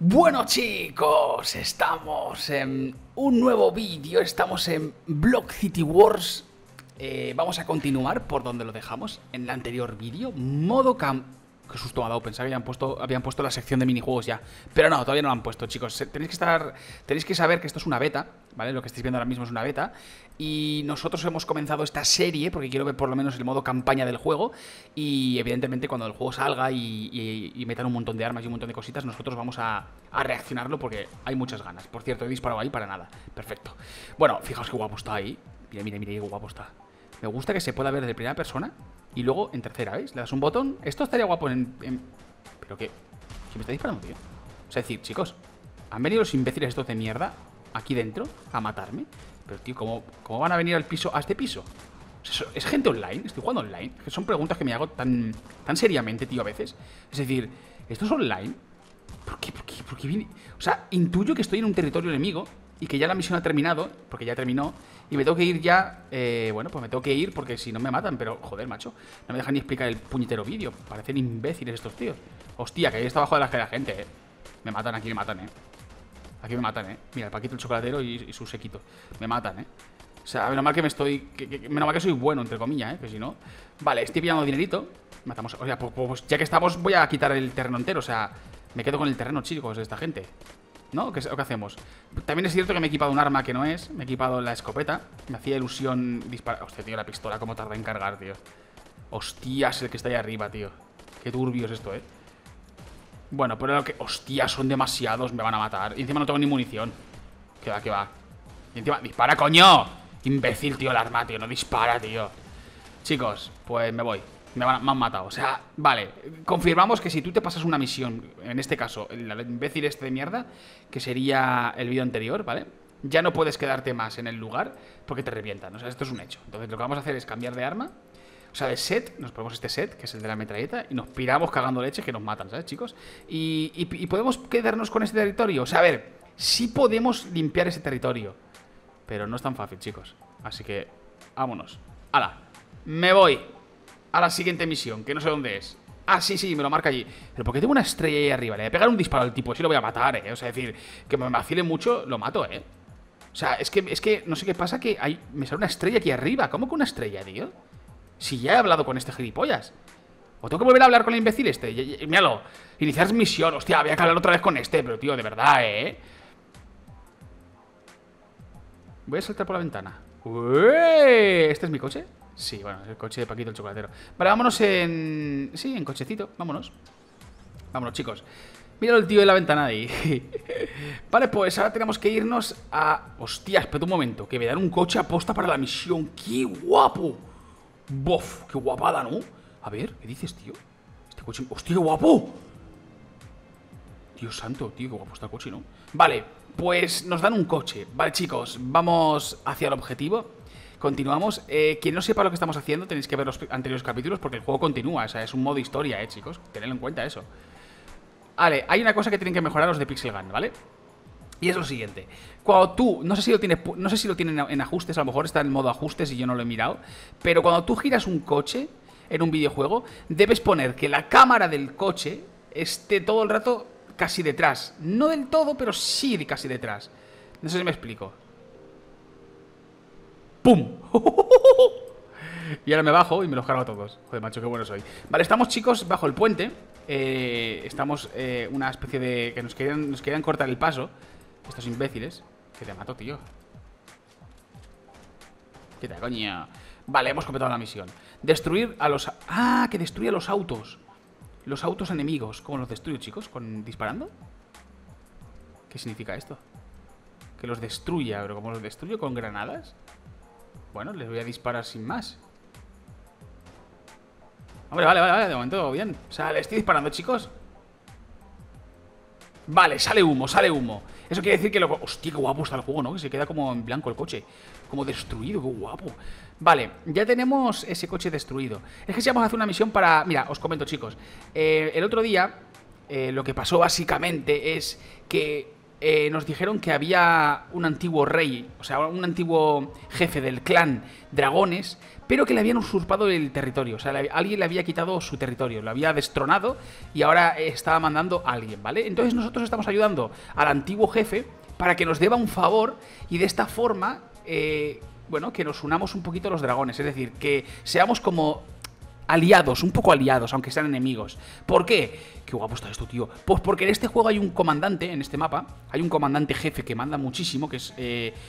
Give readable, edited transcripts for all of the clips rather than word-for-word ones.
Bueno chicos, estamos en un nuevo vídeo, estamos en Block City Wars. Vamos a continuar por donde lo dejamos en el anterior vídeo. Modo camp... Qué susto me ha dado, pensaba que habían puesto la sección de minijuegos ya. Pero no, todavía no lo han puesto, chicos. Tenéis que saber que esto es una beta, ¿vale? Lo que estáis viendo ahora mismo es una beta. Y nosotros hemos comenzado esta serie porque quiero ver por lo menos el modo campaña del juego. Y evidentemente cuando el juego salga y metan un montón de armas y un montón de cositas, nosotros vamos a reaccionarlo porque hay muchas ganas. Por cierto, he disparado ahí para nada. Perfecto. Bueno, fijaos qué guapo está ahí. Mira qué guapo está. Me gusta que se pueda ver de primera persona y luego en tercera, ¿veis? Le das un botón. Esto estaría guapo ¿Pero qué? ¿Quién me está disparando, tío? O sea, decir, chicos, han venido los imbéciles estos de mierda aquí dentro a matarme. Pero, tío, ¿cómo van a venir al piso, a este piso? O sea, ¿es gente online? ¿Estoy jugando online? Que son preguntas que me hago tan seriamente, tío, a veces. Es decir, ¿esto es online? ¿Por qué viene? O sea, intuyo que estoy en un territorio enemigo y que ya la misión ha terminado, porque ya terminó, y me tengo que ir ya. Bueno, pues me tengo que ir porque si no me matan. Pero, joder, macho, no me dejan ni explicar el puñetero vídeo. Parecen imbéciles estos tíos. Hostia, que ahí está abajo de la gente, Me matan, aquí me matan, Aquí me matan, Mira, el Paquito el chocolatero y su sequito. Me matan, O sea, menos mal que menos mal que soy bueno, entre comillas, que si no. Vale, estoy pillando dinerito. Matamos. O sea, pues ya que estamos, voy a quitar el terreno entero. O sea, me quedo con el terreno, chicos, de esta gente. ¿No? ¿Qué hacemos? También es cierto que me he equipado un arma que no es. Me he equipado la escopeta. Me hacía ilusión disparar. Hostia, tío, la pistola, cómo tarda en cargar, tío. Hostias, el que está ahí arriba, tío. Qué turbio es esto, Bueno, pero lo que... Hostias, son demasiados, me van a matar. Y encima no tengo ni munición. Que va. Y encima... ¡Dispara, coño! Imbécil, tío, el arma, tío. No dispara, tío. Chicos, pues me voy. Me han matado, o sea, vale. Confirmamos que si tú te pasas una misión, en este caso, el imbécil este de mierda, que sería el vídeo anterior, ¿vale? Ya no puedes quedarte más en el lugar porque te revientan, o sea, esto es un hecho. Entonces lo que vamos a hacer es cambiar de arma. O sea, de set, nos ponemos este set, que es el de la metralleta, y nos piramos cagando leche que nos matan, ¿sabes, chicos? Y podemos quedarnos con este territorio. O sea, a ver, sí podemos limpiar ese territorio, pero no es tan fácil, chicos. Así que, vámonos. ¡Hala! Me voy a la siguiente misión, que no sé dónde es. Ah, sí, me lo marca allí. Pero ¿por qué tengo una estrella ahí arriba? Le voy a pegar un disparo al tipo, si lo voy a matar, O sea, es decir, que me vacile mucho, lo mato, O sea, es que no sé qué pasa, que me sale una estrella aquí arriba. ¿Cómo que una estrella, tío? Si ya he hablado con este gilipollas. ¿O tengo que volver a hablar con el imbécil este? Míralo, iniciar misión. Hostia, había que hablar otra vez con este. Pero, tío, de verdad, Voy a saltar por la ventana. ¿Este es mi coche? Sí, bueno, es el coche de Paquito el chocolatero. Vale, vámonos en... Sí, en cochecito, vámonos. Vámonos, chicos. Míralo el tío de la ventana ahí. Vale, pues ahora tenemos que irnos a... Hostia, espera un momento, que me dan un coche aposta para la misión. ¡Qué guapo! ¡Bof! ¡Qué guapada!, ¿no? A ver, ¿qué dices, tío? Este coche... ¡Hostia, qué guapo! Dios santo, tío, qué guapo está el coche, ¿no? Vale, pues nos dan un coche. Vale, chicos, vamos hacia el objetivo. Continuamos. Quien no sepa lo que estamos haciendo, tenéis que ver los anteriores capítulos porque el juego continúa. O sea, es un modo historia, chicos. Tenedlo en cuenta eso. Vale, hay una cosa que tienen que mejorar los de Pixel Gun, ¿vale? Y es lo siguiente. Cuando tú, no sé si lo tienen en ajustes, a lo mejor está en modo ajustes y yo no lo he mirado, pero cuando tú giras un coche en un videojuego, debes poner que la cámara del coche esté todo el rato casi detrás. No del todo, pero sí de casi detrás. No sé si me explico. ¡Pum! Y ahora me bajo y me los cargo a todos. Joder, macho, qué bueno soy. Vale, estamos, chicos, bajo el puente. Estamos una especie de... Que nos querían cortar el paso estos imbéciles. Que te mato, tío. ¿Qué tal, coño? Vale, hemos completado la misión. Destruir a los... ¡Ah! Que destruye a los autos. Los autos enemigos. ¿Cómo los destruyo, chicos? ¿Con disparando? ¿Qué significa esto? Que los destruya, pero ¿cómo los destruyo? ¿Con granadas? Bueno, les voy a disparar sin más. Hombre, vale, de momento bien. O sea, le estoy disparando, chicos. Vale, sale humo. Eso quiere decir que lo... Hostia, qué guapo está el juego, ¿no? Que se queda como en blanco el coche. Como destruido, qué guapo. Vale, ya tenemos ese coche destruido. Es que si vamos a hacer una misión para... Mira, os comento, chicos. El otro día, lo que pasó básicamente es que... nos dijeron que había un antiguo rey, o sea, un antiguo jefe del clan Dragones, pero que le habían usurpado el territorio. O sea, alguien le había quitado su territorio, lo había destronado y ahora estaba mandando a alguien, ¿vale? Entonces nosotros estamos ayudando al antiguo jefe para que nos deba un favor y de esta forma, bueno, que nos unamos un poquito a los dragones. Es decir, que seamos como aliados, un poco aliados, aunque sean enemigos. ¿Por qué? Qué guapo está esto, tío. Pues porque en este juego hay un comandante, en este mapa, hay un comandante jefe que manda muchísimo, que es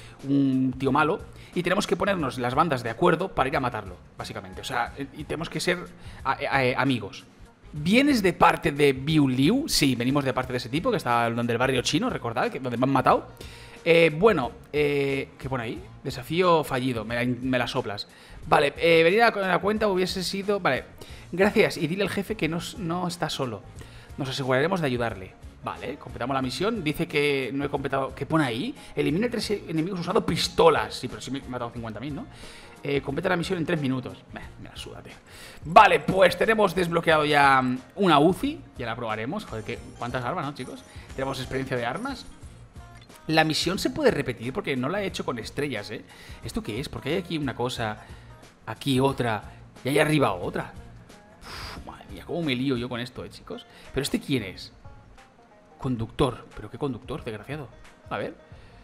un tío malo, y tenemos que ponernos las bandas de acuerdo para ir a matarlo, básicamente. O sea, y tenemos que ser amigos. ¿Vienes de parte de Biu Liu? Sí, venimos de parte de ese tipo, que está donde el barrio chino, recordad, donde me han matado. Bueno, ¿qué pone ahí? Desafío fallido, me la soplas. Vale, venir a la cuenta hubiese sido... Vale, gracias, y dile al jefe que no está solo. Nos aseguraremos de ayudarle. Vale, completamos la misión. Dice que no he completado... ¿Qué pone ahí? Elimina 3 enemigos usando pistolas. Sí, pero sí me he matado 50.000, ¿no? Completa la misión en 3 minutos. Me la suda, tío. Vale, pues tenemos desbloqueado ya una UCI. Ya la probaremos. Joder, ¿cuántas armas, no, chicos? Tenemos experiencia de armas. La misión se puede repetir porque no la he hecho con estrellas, ¿eh? ¿Esto qué es? Porque hay aquí una cosa, aquí otra, y ahí arriba otra. Uf, madre mía, cómo me lío yo con esto, chicos. ¿Pero este quién es? Conductor. ¿Pero qué conductor, desgraciado? A ver.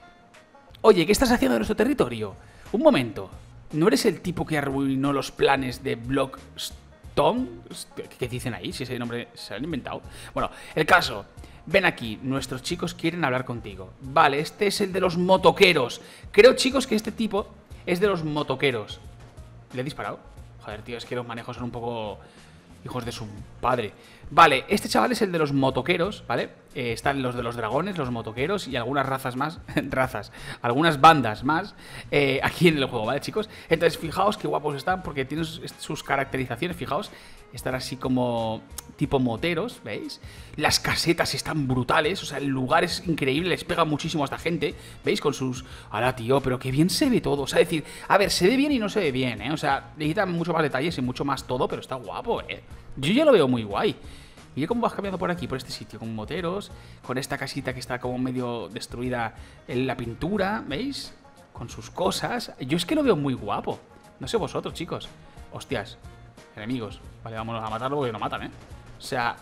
Oye, ¿qué estás haciendo en nuestro territorio? Un momento. ¿No eres el tipo que arruinó los planes de Blockstone? ¿Qué dicen ahí? Si ese nombre se lo han inventado. Bueno, el caso... Ven aquí, nuestros chicos quieren hablar contigo. Vale, este es el de los motoqueros. Creo, chicos, que este tipo es de los motoqueros. ¿Le he disparado? Joder, tío, es que los manejos son un poco hijos de su padre. Vale, este chaval es el de los motoqueros, ¿vale? Están los de los dragones, los motoqueros y algunas razas más. Algunas bandas más aquí en el juego, ¿vale, chicos? Entonces, fijaos qué guapos están porque tienen sus caracterizaciones, fijaos. Están así como tipo moteros, ¿veis? Las casetas están brutales, o sea, el lugar es increíble, les pega muchísimo a esta gente, ¿veis? Con sus... Ahora, tío, pero qué bien se ve todo, o sea, decir, a ver, se ve bien y no se ve bien, ¿eh? O sea, necesitan mucho más detalles y mucho más todo, pero está guapo, ¿eh? Yo ya lo veo muy guay. Mira cómo vas cambiando por aquí, por este sitio, con moteros, con esta casita que está como medio destruida en la pintura, ¿veis? Con sus cosas. Yo es que lo veo muy guapo. No sé vosotros, chicos. Hostias, enemigos. Vale, vámonos a matarlo porque no matan, ¿eh? O sea...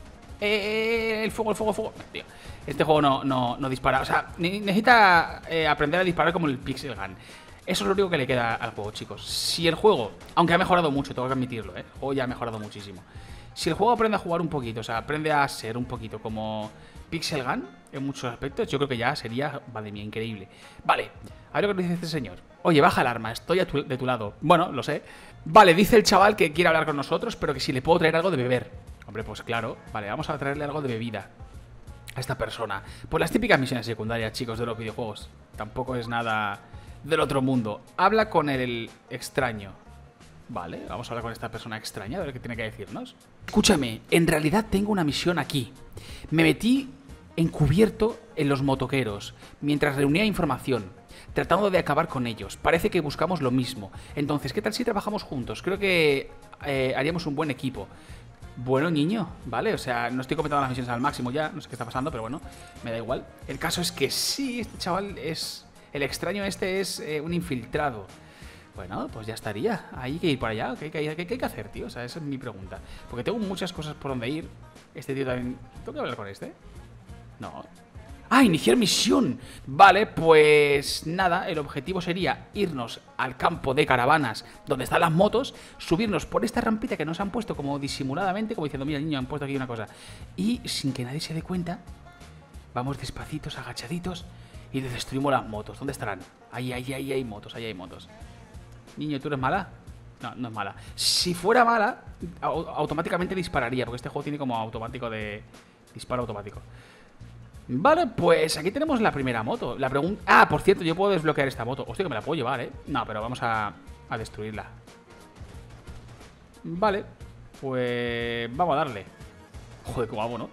el fuego, el fuego, el fuego. Tío, este juego no dispara. O sea, necesita aprender a disparar como el Pixel Gun. Eso es lo único que le queda al juego, chicos. Si el juego, aunque ha mejorado mucho, tengo que admitirlo, ¿eh? El juego ya ha mejorado muchísimo. Si el juego aprende a jugar un poquito, o sea, aprende a ser un poquito como Pixel Gun en muchos aspectos, yo creo que ya sería, madre mía, increíble. Vale, a ver lo que dice este señor. Oye, baja el arma, estoy de tu lado. Bueno, lo sé. Vale, dice el chaval que quiere hablar con nosotros, pero que si le puedo traer algo de beber. Hombre, pues claro. Vale, vamos a traerle algo de bebida a esta persona. Pues las típicas misiones secundarias, chicos, de los videojuegos. Tampoco es nada del otro mundo. Habla con el extraño. Vale, vamos a hablar con esta persona extraña, a ver qué tiene que decirnos. Escúchame, en realidad tengo una misión aquí. Me metí encubierto en los motoqueros mientras reunía información, tratando de acabar con ellos. Parece que buscamos lo mismo. Entonces, ¿qué tal si trabajamos juntos? Creo que haríamos un buen equipo. Bueno, niño, vale, o sea, no estoy completando las misiones al máximo ya, no sé qué está pasando, pero bueno, me da igual. El caso es que sí, este chaval es... El extraño este es un infiltrado. Bueno, pues ya estaría. Hay que ir para allá. ¿Qué hay que hacer, tío? O sea, esa es mi pregunta. Porque tengo muchas cosas por donde ir. Este tío también... ¿Tengo que hablar con este? No. ¡Ah, iniciar misión! Vale, pues nada, el objetivo sería irnos al campo de caravanas donde están las motos, subirnos por esta rampita que nos han puesto como disimuladamente, como diciendo, mira, niño, han puesto aquí una cosa. Y sin que nadie se dé cuenta, vamos despacitos, agachaditos y destruimos las motos. ¿Dónde estarán? Ahí hay motos, ahí hay motos. Niño, ¿tú eres mala? No, no es mala. Si fuera mala, automáticamente dispararía, porque este juego tiene como automático de... Disparo automático. Vale, pues aquí tenemos la primera moto. La pregunta... Ah, por cierto, yo puedo desbloquear esta moto. Hostia, que me la puedo llevar, ¿eh? No, pero vamos a destruirla. Vale, pues... Vamos a darle. Joder, qué guapo, ¿no?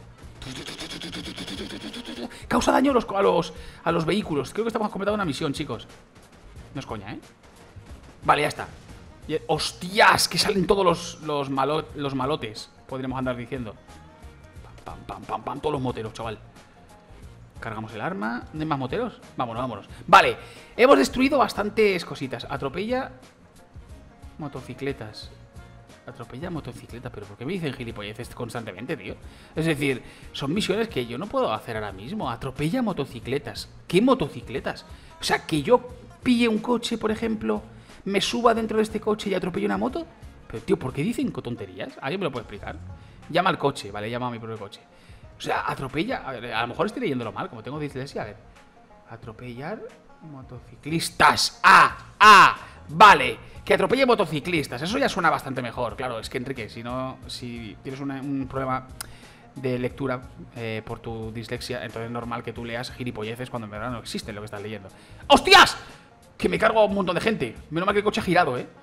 Causa daño a los vehículos. Creo que estamos completando una misión, chicos. No es coña, ¿eh? Vale, ya está. ¡Hostias! Que salen todos los malotes. Podríamos andar diciendo. Pam, pam, pam, pam. Todos los moteros, chaval. Cargamos el arma. ¿No hay más moteros? Vámonos, vámonos. Vale, hemos destruido bastantes cositas. Atropella. motocicletas. Atropella motocicleta, pero ¿por qué me dicen gilipolleces constantemente, tío? Es decir, son misiones que yo no puedo hacer ahora mismo. Atropella motocicletas. ¿Qué motocicletas? O sea, que yo pille un coche, por ejemplo, me suba dentro de este coche y atropelle una moto. Pero, tío, ¿por qué dicen tonterías? ¿Alguien me lo puede explicar? Llama al coche, ¿vale? Llama a mi propio coche. O sea, atropella... A ver, a lo mejor estoy leyéndolo mal, como tengo dislexia. A ver. Atropellar motociclistas. Vale. Que atropelle motociclistas. Eso ya suena bastante mejor. Claro, es que Enrique, si tienes un problema de lectura por tu dislexia, entonces es normal que tú leas gilipolleces cuando en verdad no existe lo que estás leyendo. ¡Hostias! Que me cargo a un montón de gente. Menos mal que el coche ha girado, ¿eh?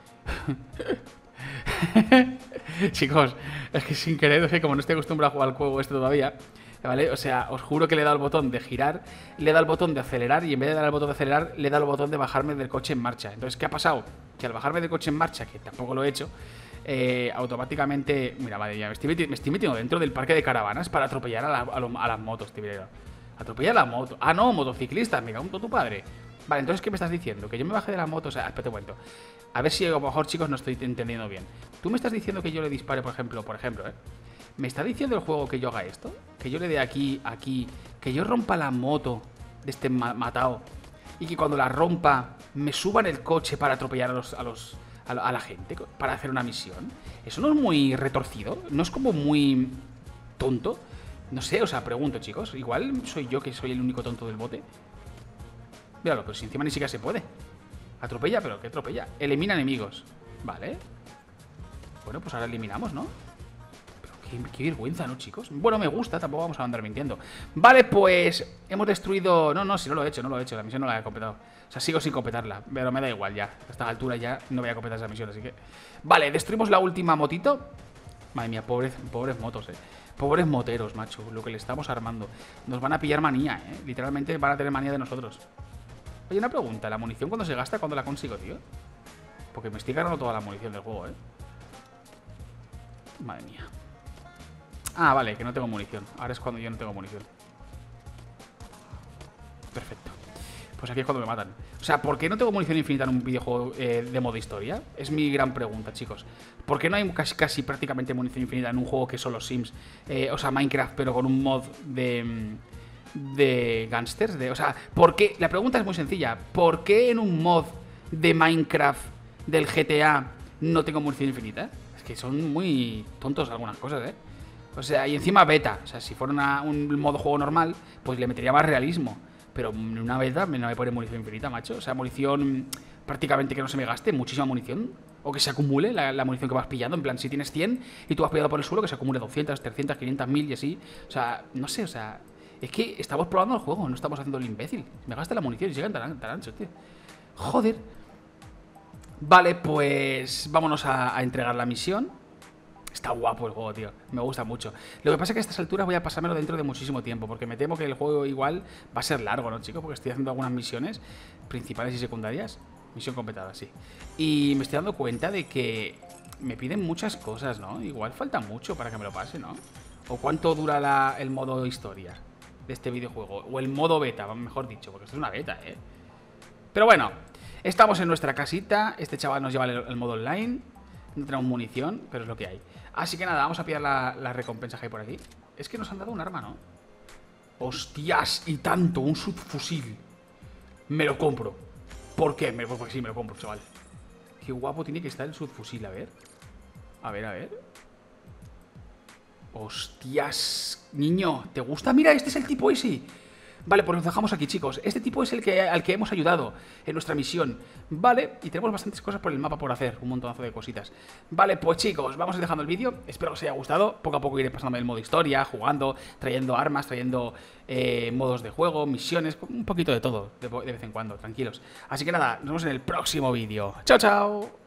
Chicos, es que sin querer, es que como no estoy acostumbrado a jugar al juego este todavía, ¿vale? O sea, os juro que le he dado el botón de girar, le he dado el botón de acelerar y en vez de dar el botón de acelerar, le he dado el botón de bajarme del coche en marcha. Entonces, ¿qué ha pasado? Que al bajarme del coche en marcha, que tampoco lo he hecho, automáticamente... Mira, madre mía, me estoy metiendo dentro del parque de caravanas para atropellar a las motos, tío. Atropellar a la moto. Ah, no, motociclistas, me cago en tu padre. Vale, entonces, ¿qué me estás diciendo? Que yo me baje de la moto, o sea, espérate un momento. A ver si a lo mejor, chicos, no estoy entendiendo bien. Tú me estás diciendo que yo le dispare, por ejemplo, ¿me está diciendo el juego que yo haga esto? Que yo le dé aquí, que yo rompa la moto de este matado y que cuando la rompa me suba en el coche para atropellar a la gente, para hacer una misión. ¿Eso no es muy retorcido? ¿No es como muy tonto? No sé, o sea, pregunto, chicos. Igual soy yo que soy el único tonto del bote. Míralo, pero si encima ni siquiera se puede. Atropella, pero ¿qué atropella? Elimina enemigos. Vale. Bueno, pues ahora eliminamos, ¿no? Pero qué vergüenza, ¿no, chicos? Bueno, me gusta, tampoco vamos a andar mintiendo. Vale, pues hemos destruido... No, si no lo he hecho, La misión no la he completado. O sea, sigo sin completarla, pero me da igual ya. A esta altura ya no voy a completar esa misión, así que... Vale, destruimos la última motito. Madre mía, pobres motos, Pobres moteros, macho, lo que le estamos armando. Nos van a pillar manía, literalmente van a tener manía de nosotros. Oye, una pregunta, ¿la munición cuando se gasta, cuándo la consigo, tío? Porque me estoy ganando toda la munición del juego, Madre mía. Ah, vale, que no tengo munición. Ahora es cuando yo no tengo munición. Perfecto. Pues aquí es cuando me matan. O sea, ¿por qué no tengo munición infinita en un videojuego de modo historia? Es mi gran pregunta, chicos. ¿Por qué no hay casi prácticamente munición infinita en un juego que son los Sims? O sea, Minecraft, pero con un mod de gangsters, o sea, ¿por qué? La pregunta es muy sencilla. ¿Por qué en un mod de Minecraft del GTA no tengo munición infinita? Es que son muy tontos algunas cosas, O sea, y encima beta. O sea, si fuera un modo juego normal, pues le metería más realismo. Pero en una beta no me pone munición infinita, macho. O sea, munición prácticamente que no se me gaste, muchísima munición. O que se acumule la munición que vas pillando. En plan, si tienes 100 y tú has pillado por el suelo, que se acumule 200, 300, 500, 1000 y así. O sea, no sé, o sea... Es que estamos probando el juego, no estamos haciendo el imbécil. Me gasta la munición y llegan tan anchos, tío. Joder. Vale, pues vámonos a entregar la misión. Está guapo el juego, tío. Me gusta mucho. Lo que pasa es que a estas alturas voy a pasármelo dentro de muchísimo tiempo, porque me temo que el juego igual va a ser largo, ¿no, chicos? Porque estoy haciendo algunas misiones principales y secundarias. Misión completada, sí. Y me estoy dando cuenta de que me piden muchas cosas, ¿no? Igual falta mucho para que me lo pase, ¿no? ¿O cuánto dura el modo historia de este videojuego? O el modo beta, mejor dicho, porque esto es una beta, Pero bueno, estamos en nuestra casita. Este chaval nos lleva el modo online. No tenemos munición, pero es lo que hay. Así que nada, vamos a pillar la recompensa que hay por aquí. Es que nos han dado un arma, ¿no? ¡Hostias! Y tanto, un subfusil. Me lo compro. ¿Por qué? Porque sí, me lo compro, chaval. Qué guapo tiene que estar el subfusil, a ver. A ver. ¡Hostias! Niño, ¿te gusta? Mira, este es el tipo ese. Vale, pues nos dejamos aquí, chicos. Este tipo es al que hemos ayudado en nuestra misión. Vale, y tenemos bastantes cosas por el mapa por hacer. Un montonazo de cositas. Vale, pues chicos, vamos a ir dejando el vídeo. Espero que os haya gustado. Poco a poco iré pasándome el modo historia, jugando, trayendo armas, trayendo modos de juego, misiones, un poquito de todo, de vez en cuando, tranquilos. Así que nada, nos vemos en el próximo vídeo. ¡Chao, chao!